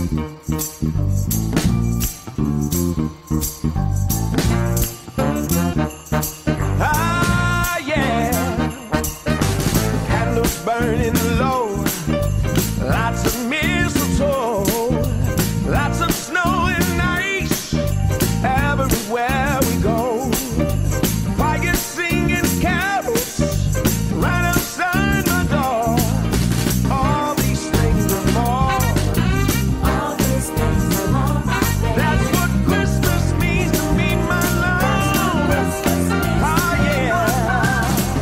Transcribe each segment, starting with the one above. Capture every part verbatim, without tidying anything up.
Ah, yeah. Candles burning low, lots of mistletoe, lots of snow and ice everywhere we go. Quiet singing carols right outside my door. All these things and more. All these things and more, my baby. That's what Christmas means to me, my love. Oh yeah.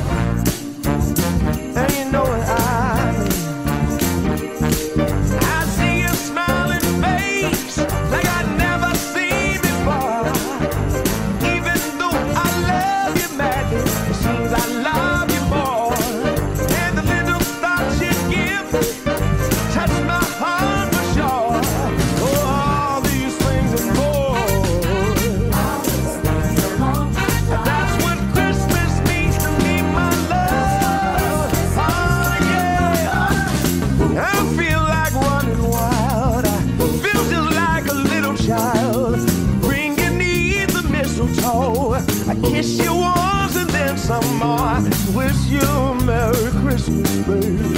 And you know what I mean. I see a smiling face like I never seen before. Even though I love you madly, it seems I love you more. And the little thoughts you give me touch my heart for sure. Oh, all these things and more. All these things and more, my darling. That's what Christmas means to me, my love. Oh yeah. I feel like running wild. I feel just like a little child. Bring you near the mistletoe. I kiss you once and then some more. Wish you a Merry Christmas, baby.